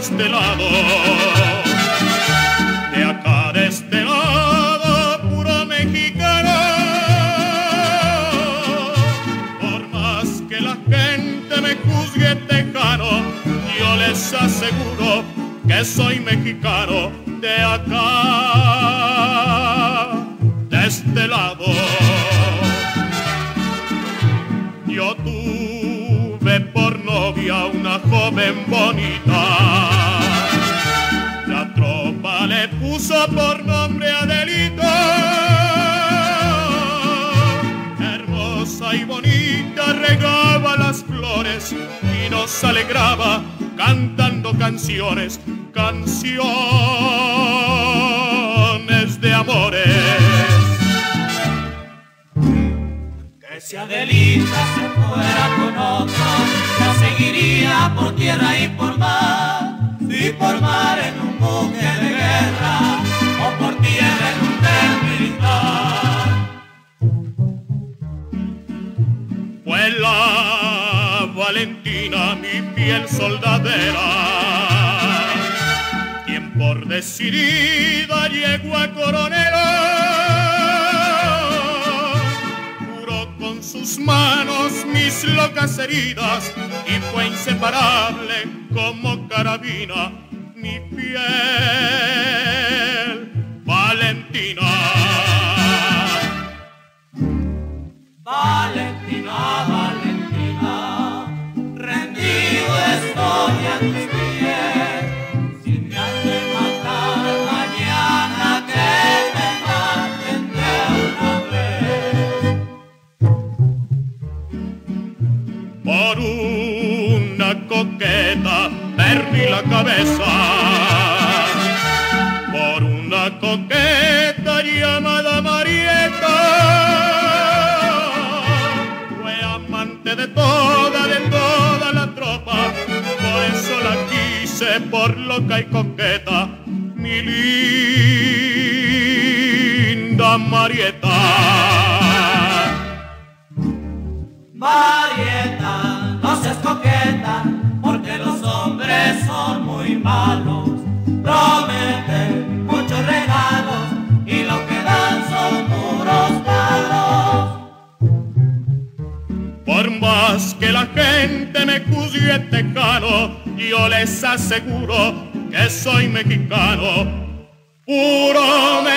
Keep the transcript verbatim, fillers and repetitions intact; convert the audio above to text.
este lado, de acá de este lado, puro mexicano. Por más que la gente me juzgue tejano, yo les aseguro que soy mexicano de acá, de este lado. Yo tuve por novia una joven bonita, la tropa le puso por nombre Adelita. Hermosa y bonita regaba las flores y nos alegraba cantando canciones, canciones de amores. Que si Adelita se fuera con otro, la seguiría por tierra y por mar, y por mar en un buque de guerra, o por tierra en un tren militar. Fue la Valentina, mi fiel soldadera, quien por decidida llegó a coronela. Con sus manos mis locas heridas y fue inseparable como carabina mi fiel Valentina. Valentina, Valentina, rendido estoy a tus pies. Si me han de matar mañana, que me maten de una vez. Por una coqueta perdí la cabeza, por una coqueta llamada Marieta. Fue amante de toda, de toda la tropa, por eso la quise por loca y coqueta, mi linda Marieta. Marieta, no seas coqueta, porque los hombres son muy malos. Prometen muchos regalos y lo que dan son puros palos. Por más que la gente me juzgue tejano, yo les aseguro que soy mexicano, puro mexicano.